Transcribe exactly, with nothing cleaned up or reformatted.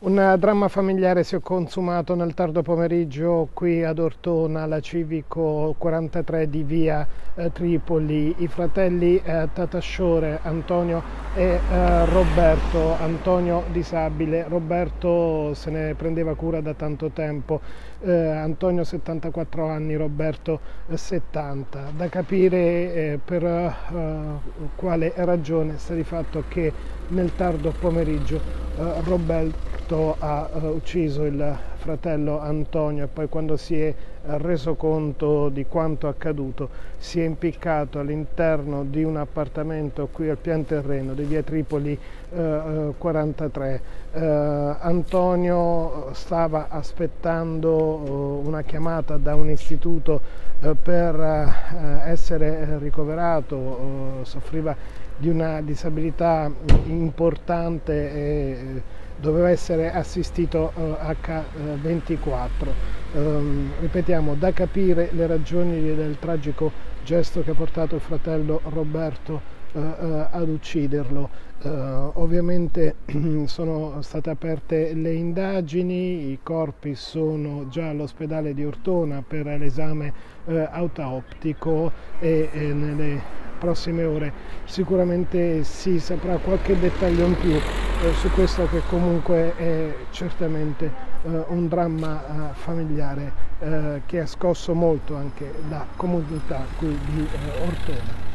Un dramma familiare si è consumato nel tardo pomeriggio qui ad Ortona, alla Civico quarantatré di via eh, Tripoli. I fratelli eh, Tatasciore, Antonio e eh, Roberto, Antonio disabile, Roberto se ne prendeva cura da tanto tempo, eh, Antonio settantaquattro anni, Roberto eh, settanta. Da capire eh, per eh, quale ragione sta di fatto che nel tardo pomeriggio eh, Roberto ha uh, ucciso il fratello Antonio e poi, quando si è reso conto di quanto accaduto, si è impiccato all'interno di un appartamento qui al pian terreno di via Tripoli uh, quarantatré. Uh, Antonio stava aspettando uh, una chiamata da un istituto uh, per uh, essere ricoverato, uh, soffriva di una disabilità importante e doveva essere assistito uh, acca ventiquattro. Um, ripetiamo, da capire le ragioni del tragico gesto che ha portato il fratello Roberto uh, uh, ad ucciderlo. Uh, ovviamente sono state aperte le indagini, i corpi sono già all'ospedale di Ortona per l'esame uh, autoptico e, e nelle prossime ore sicuramente si saprà qualche dettaglio in più eh, su questo, che comunque è certamente eh, un dramma eh, familiare eh, che ha scosso molto anche la comunità qui di eh, Ortona.